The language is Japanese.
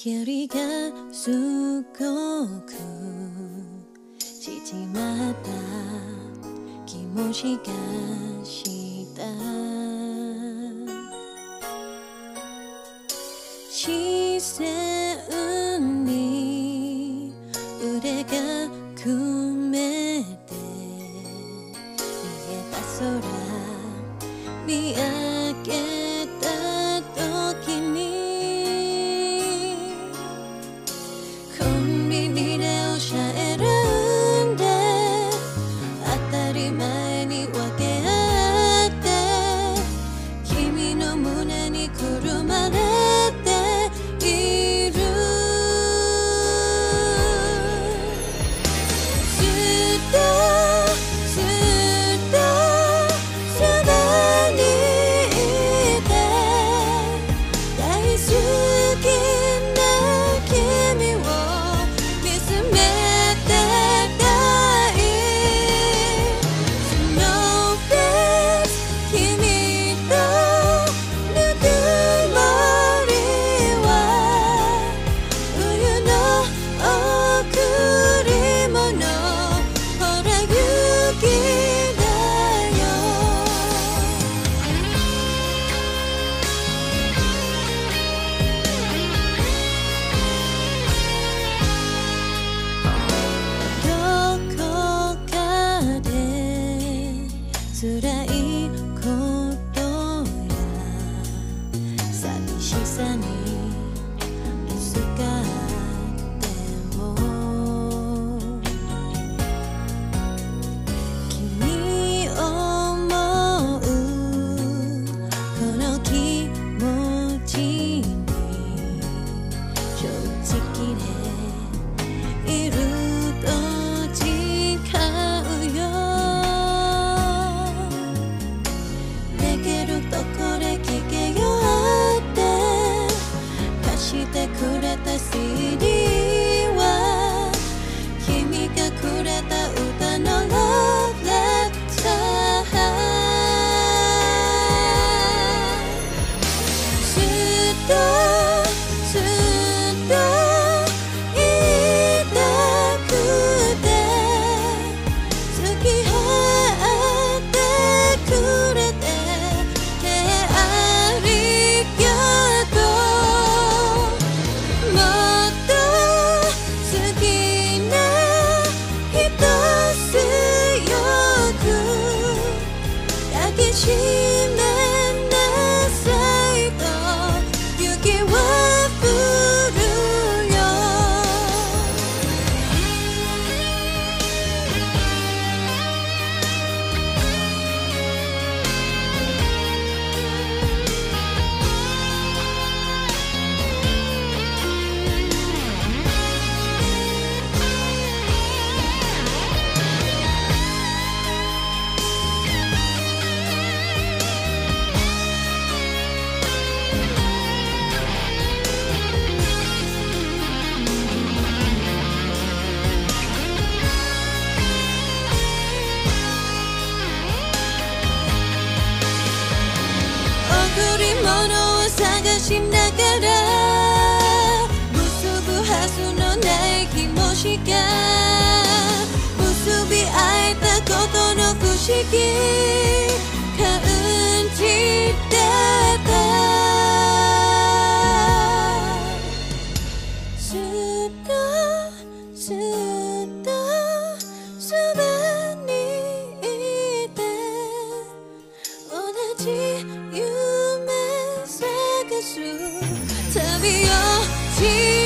距離がすごく縮まった気持ちがした視線に腕が組めて見えた空見上げた時にコンビニでおしゃれ選んで当たり前に分け合って君の胸にくるまれているずっとずっとそばにいて大好きな君を見つめてたい Snowflakes 君とぬくもりは冬の贈り物ほら雪だよどこかで辛いことや寂しさに気づかっても君を思うこの気持ちに正直でいると誓うよできるとこで聞けよって貸してくれた CD は君がくれた歌の Love Letter ずっとずっと言いたくて付き合ってくれてありがとうもっと好きな人強く抱きしめなさいと雪は降るよ贈り物を探しながら結ぶはずのない気持ちが結び合えたことの不思議感じてたずっとずっとそばにいて同じ夢探す旅を